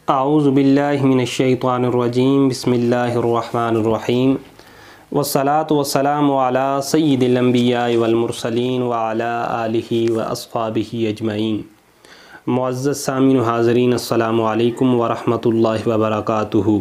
आऊज़ु बिल्लाहि मिनश्शैतानिर्रजीम बिस्मिल्लाहिर्रहमानिर्रहीम वस्सलातु वस्सलामु अला सय्यिदिल अंबियाइ वल मुरसलीन व अला आलिहि व अस्हाबिहि अजमईन। मुअज़्ज़ज़ सामीन हाज़रीन, अस्सलामु अलैकुम व रहमतुल्लाहि व बरकातुहू।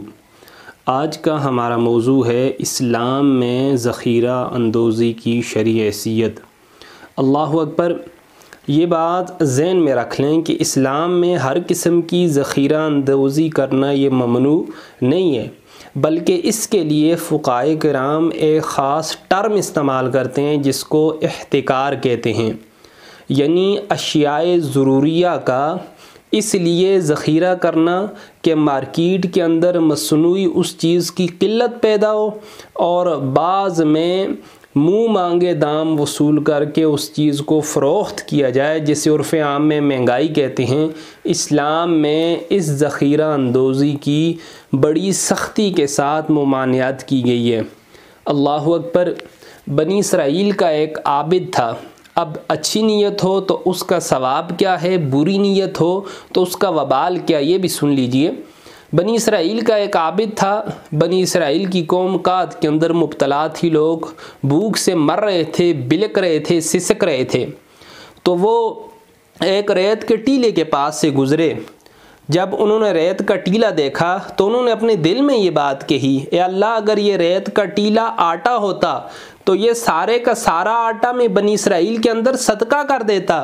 आज का हमारा मौजू है इस्लाम में ज़ख़ीरा अंदोज़ी की शरई हैसियत। अल्लाहु अकबर। ये बात ज़हन में रख लें कि इस्लाम में हर किस्म की ज़ख़ीरा अंदोज़ी करना ये ममनू नहीं है, बल्कि इसके लिए फ़ुक़हाए किराम एक ख़ास टर्म इस्तेमाल करते हैं जिसको इहतिकार कहते हैं, यानी अशियाए ज़रूरिया का इसलिए ज़ख़ीरा करना कि मार्केट के अंदर मसनूई उस चीज़ की किल्लत पैदा हो और बाज़ में मुँह मांगे दाम वसूल करके उस चीज़ को फ़रोख्त किया जाए, जिसे उर्फ़ आम में महंगाई कहते हैं। इस्लाम में इस ज़ख़ीरा अंदोज़ी की बड़ी सख्ती के साथ ममानियत की गई है। अल्लाहु अकबर। बनी इसराइल का एक आबिद था। अब अच्छी नीयत हो तो उसका सवाब क्या है, बुरी नीयत हो तो उसका वबाल क्या, ये भी सुन लीजिए। बनी इसराइल का एक आबिद था। बनी इसराइल की कौम काद के अंदर मुब्तला थी, लोग भूख से मर रहे थे, बिलक रहे थे, सिसक रहे थे। तो वो एक रेत के टीले के पास से गुज़रे। जब उन्होंने रेत का टीला देखा तो उन्होंने अपने दिल में ये बात कही, ए अल्लाह, अगर ये रेत का टीला आटा होता तो ये सारे का सारा आटा मैं बनी इसराइल के अंदर सदका कर देता,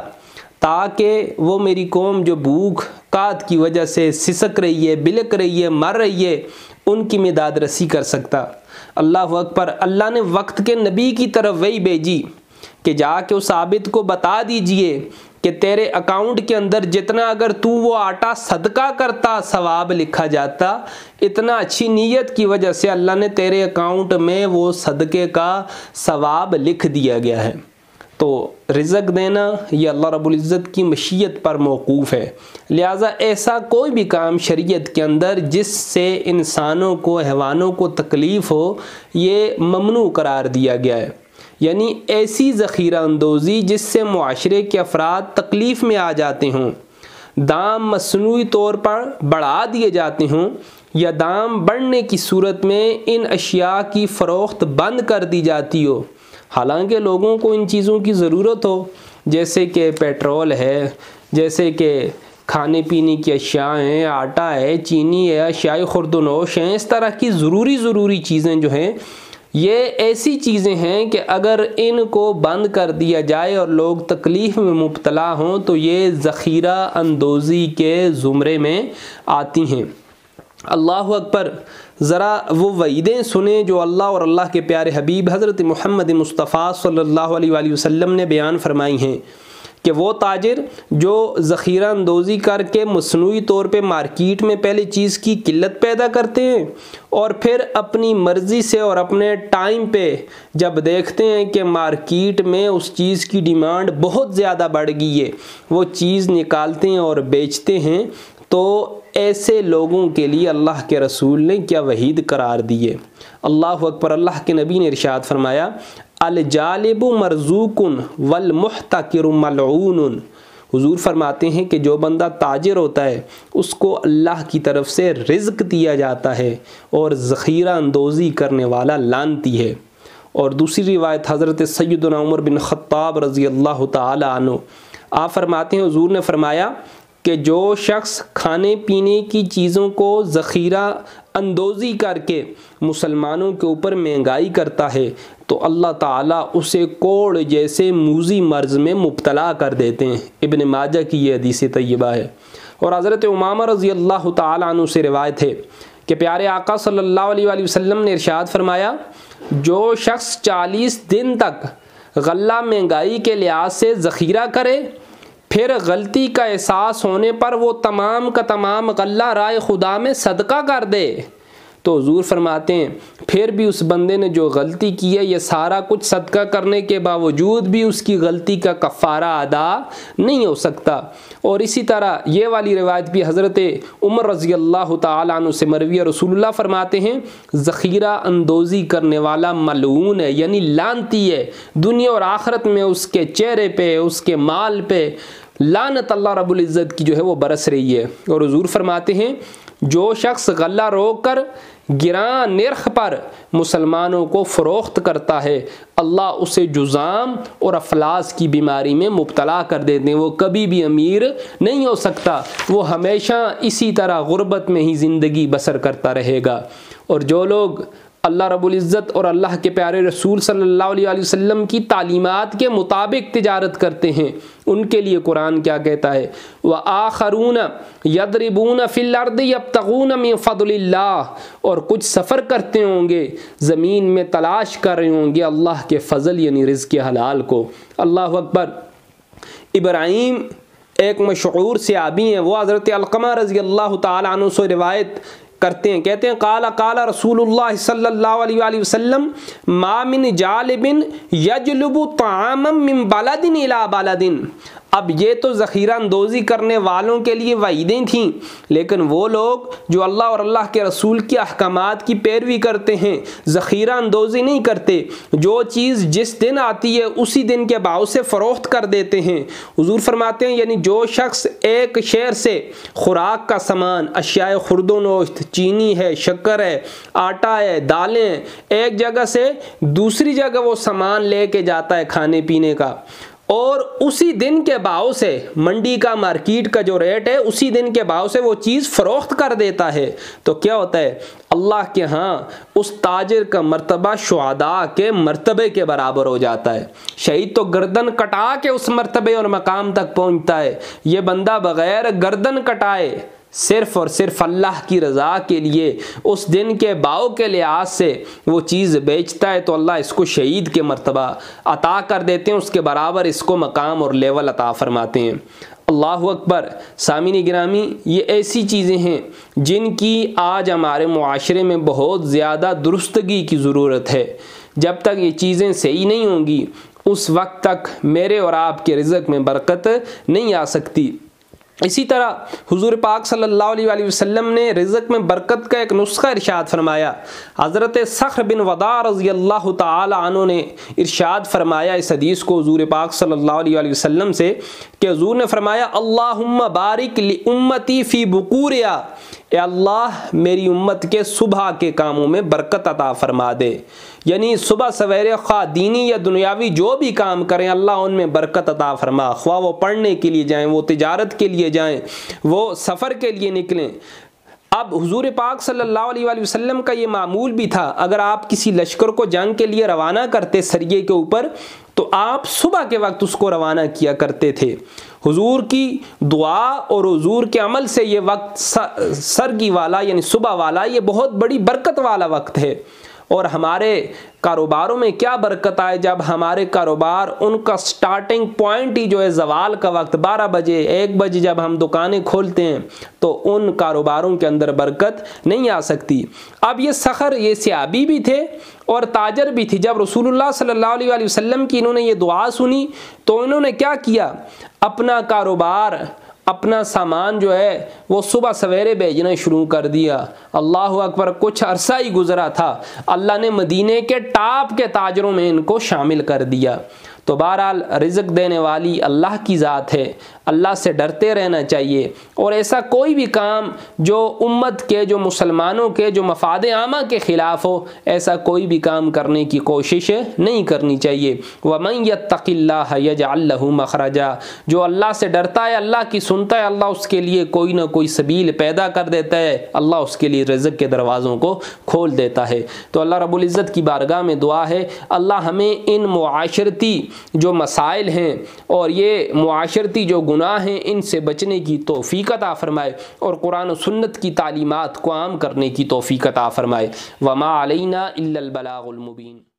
ताकि वो मेरी कौम जो भूख कात की वजह से सिसक रही है, बिलक रही है, मर रही है, उनकी मिदाद रसी कर सकता। अल्लाह अकबर। अल्लाह ने वक्त के नबी की तरफ वही भेजी कि जाके उस आबिद को बता दीजिए कि तेरे अकाउंट के अंदर जितना अगर तू वो आटा सदका करता सवाब लिखा जाता, इतना अच्छी नीयत की वजह से अल्लाह ने तेरे अकाउंट में वो सदक़े का सवाब लिख दिया गया है। तो रिज़्क़ देना ये अल्लाह रब्बुल इज़्ज़त की मशीयत पर मौकूफ़ है। लिहाजा ऐसा कोई भी काम शरीयत के अंदर जिससे इंसानों को, हैवानों को तकलीफ़ हो, ये ममनू करार दिया गया है। यानी ऐसी ज़ख़ीरा अंदोज़ी जिससे मुआशरे के अफराद तकलीफ़ में आ जाते हों, दाम मसनूई तौर पर बढ़ा दिए जाते हों, या दाम बढ़ने की सूरत में इन अशिया की फ़रोख्त बंद कर दी जाती हो, हालांकि लोगों को इन चीज़ों की ज़रूरत हो, जैसे कि पेट्रोल है, जैसे कि खाने पीने की अशिया हैं, आटा है, चीनी है, अशियाए खुर्दनोश हैं। इस तरह की ज़रूरी चीज़ें जो हैं, ये ऐसी चीज़ें हैं कि अगर इनको बंद कर दिया जाए और लोग तकलीफ़ में मुब्तला हों तो ये ज़ख़ीरा अंदोज़ी के ज़ुमरे में आती हैं। अल्लाह अकबर। ज़रा वो वईदें सुने जो अल्लाह और अल्लाह के प्यारे हबीब हज़रत मुहम्मद मुस्तफ़ा सल्लल्लाहु अलैहि वसल्लम ने बयान फरमाई हैं कि वो ताजिर जो ज़ख़ीरा अंदोज़ी करके मसनूई तौर पे मार्केट में पहले चीज़ की किल्लत पैदा करते हैं और फिर अपनी मर्ज़ी से और अपने टाइम पे जब देखते हैं कि मार्केट में उस चीज़ की डिमांड बहुत ज़्यादा बढ़ गई है, वो चीज़ निकालते हैं और बेचते हैं। तो ऐसे लोगों के लिए अल्लाह के रसूल ने क्या वहीद करार दिए। अल्लाह अकबर। अल्लाह के नबी ने इरशाद फरमाया, अल जालिबु मरज़ूकुन वल मुहतकिरु मलऊनुन। हुजूर फरमाते हैं कि जो बंदा ताजिर होता है उसको अल्लाह की तरफ से रिज़्क़ दिया जाता है और ज़ख़ीरा अंदोज़ी करने वाला लानती है। और दूसरी रिवायत हज़रत सय्यदना उमर बिन ख़त्ताब रज़ी अल्लाह तआला अन्हु, आप फरमाते हैं, हुजूर ने फरमाया कि जो शख्स खाने पीने की चीज़ों को ज़ख़ीरा अंदोज़ी करके मुसलमानों के ऊपर महंगाई करता है तो अल्लाह ताला उसे कोड़ जैसे मूज़ी मर्ज़ में मुब्तला कर देते हैं। इब्न माजा की ये हदीस तय्यबा है। और हज़रत उमामा रज़ी अल्लाह ताला अन्हु से रिवायत है कि प्यारे आका सल्लल्लाहु अलैहि वसल्लम ने इरशाद फरमाया, जो शख्स 40 दिन तक गल्ला महंगाई के लिहाज से ज़ख़ीरा करे, फिर गलती का एहसास होने पर वो तमाम का तमाम गल्ला राय खुदा में सदका कर दे, तो हुजूर फरमाते हैं फिर भी उस बंदे ने जो गलती की है, ये सारा कुछ सदका करने के बावजूद भी उसकी गलती का कफ़ारा अदा नहीं हो सकता। और इसी तरह ये वाली रिवायत भी हज़रत उमर रज़ी अल्लाह तआला अन्हु से मरवी है। रसूलुल्लाह फरमाते हैं, ज़ख़ीरा अंदोज़ी करने वाला मलऊन है, यानी लानती है। दुनिया और आखिरत में उसके चेहरे पे, उसके माल पे लानत अल्लाह रब्बुल इज़्ज़त की जो है वो बरस रही है। और हुजूर फरमाते हैं, जो शख्स गल्ला रोक कर गिरां निर्ख पर मुसलमानों को फ़रोख्त करता है, अल्लाह उसे जुज़ाम और अफलास की बीमारी में मुब्तला कर देते हैं। वो कभी भी अमीर नहीं हो सकता, वो हमेशा इसी तरह गुर्बत में ही ज़िंदगी बसर करता रहेगा। और जो लोग अल्लाह रब्बुल इज़्ज़त और अल्लाह के प्यारे रसूल सल्लल्लाहु अलैहि वसल्लम की तालीमात के मुताबिक तिजारत करते हैं, उनके लिए कुरान क्या कहता है, व आखरून यदरिबून फिल अर्दि यब्तगून मिन फज़लिल्लाह, और कुछ सफ़र करते होंगे, ज़मीन में तलाश कर रहे होंगे अल्लाह के फ़ज़ल यानी रिज़्क़ हलाल को। अल्लाह अकबर। इब्राहीम एक मशहूर सहाबी हैं, वो हज़रत अलक़मा रज़ी अल्लाह तआला अन्हु से रिवायत करते हैं, कहते हैं काला काला रसूलुल्लाह सल्लल्लाहु अलैहि वसल्लम मा मिन जालिबिन यजलुबु ताअमम मिन बलदिन इला बलदिन। अब ये तो ज़ख़ीरा अंदोज़ी करने वालों के लिए वईदें थीं, लेकिन वो लोग जो अल्लाह और अल्लाह के रसूल के अहकामात की पैरवी करते हैं, ज़ख़ीरा अंदोज़ी नहीं करते, जो चीज़ जिस दिन आती है उसी दिन के भाव से फ़रोख्त कर देते हैं। हुज़ूर फरमाते हैं यानी जो शख्स एक शहर से खुराक का सामान, अशियाए खुर्दोनोश्त, चीनी है, शक्कर है, आटा है, दालें, एक जगह से दूसरी जगह वो सामान लेके जाता है खाने पीने का, और उसी दिन के भाव से मंडी का, मार्केट का जो रेट है उसी दिन के भाव से वो चीज़ फ़रोख्त कर देता है, तो क्या होता है, अल्लाह के यहाँ उस ताजिर का मर्तबा शुहदा के मर्तबे के बराबर हो जाता है। शहीद तो गर्दन कटा के उस मर्तबे और मकाम तक पहुँचता है, ये बंदा बग़ैर गर्दन कटाए सिर्फ़ और सिर्फ अल्लाह की रज़ा के लिए उस दिन के भाव के लिहाज से वो चीज़ बेचता है, तो अल्लाह इसको शहीद के मर्तबा अता कर देते हैं, उसके बराबर इसको मकाम और लेवल अता फरमाते हैं। अल्लाहु अकबर। सामीन गिरामी, ये ऐसी चीज़ें हैं जिनकी आज हमारे मुआशरे में बहुत ज़्यादा दुरुस्तगी की ज़रूरत है। जब तक ये चीज़ें सही नहीं होंगी उस वक्त तक मेरे और आपके रिज़्क़ में बरकत नहीं आ सकती। इसी तरह हुजूर पाक सल्लल्लाहु अलैहि वसल्लम ने रिज़्क़ में बरकत का एक नुस्खा इरशाद फरमाया। हज़रत सख्र बिन वदा रज़ी अल्लाह तआला अन्हु ने इरशाद फरमाया इस हदीस को हुजूर पाक सल्लल्लाहु अलैहि वसल्लम से कि हुजूर ने फरमाया अल्लाहुम्मा बारिक लि उम्मती फ़ी बुकूरिया, ए अल्लाह मेरी उम्मत के सुबह के कामों में बरकत अता फरमा दे। यानी सुबह सवेरे ख्वाह दीनी या दुनियावी जो भी काम करें अल्लाह उनमें बरकत अता फरमा, ख्वाह वो पढ़ने के लिए जाएं, वो तिजारत के लिए जाएं, वो सफ़र के लिए निकलें। अब हुजूर पाक सल्लल्लाहु अलैहि वसल्लम का ये मामूल भी था, अगर आप किसी लश्कर को जंग के लिए रवाना करते सरिये के ऊपर, तो आप सुबह के वक्त उसको रवाना किया करते थे। हुजूर की दुआ और हुजूर के अमल से ये वक्त सरगी वाला यानी सुबह वाला ये बहुत बड़ी बरकत वाला वक्त है। और हमारे कारोबारों में क्या बरकत आए जब हमारे कारोबार उनका स्टार्टिंग पॉइंट ही जो है ज़वाल का वक्त 12 बजे 1 बजे जब हम दुकानें खोलते हैं तो उन कारोबारों के अंदर बरकत नहीं आ सकती। अब ये सखर ये सहाबी भी थे और ताजर भी थी। जब रसूलुल्लाह सल्लल्लाहु अलैहि वसल्लम की इन्होंने ये दुआ सुनी तो इन्होंने क्या किया, अपना कारोबार अपना सामान जो है वो सुबह सवेरे भेजना शुरू कर दिया। अल्लाह अकबर। कुछ अरसा ही गुजरा था, अल्लाह ने मदीने के टॉप के ताजरों में इनको शामिल कर दिया। तो बहरहाल रिज़्क़ देने वाली अल्लाह की ज़ात है, अल्लाह से डरते रहना चाहिए और ऐसा कोई भी काम जो उम्मत के, जो मुसलमानों के, जो मफाद आमा के ख़िलाफ़ हो, ऐसा कोई भी काम करने की कोशिश नहीं करनी चाहिए। वमन यत्तक़िल्लाह यजअल लहू मख़रजा, जो अल्लाह से डरता है, अल्लाह की सुनता है, अल्लाह उसके लिए कोई ना कोई सबील पैदा कर देता है, अल्लाह उसके लिए रिज़्क़ के दरवाज़ों को खोल देता है। तो अल्लाह रब्बुल इज़्ज़त की बारगाह में दुआ है अल्लाह हमें इन मुआशरती जो मसाइल हैं और ये मुआशरती जो गुनाह हैं इनसे बचने की तौफीक अता फरमाए और कुरान और सुन्नत की तालीमात को आम करने की तौफीक अता फरमाए। वमा अलैना इल्लल बलागुल मुबीन।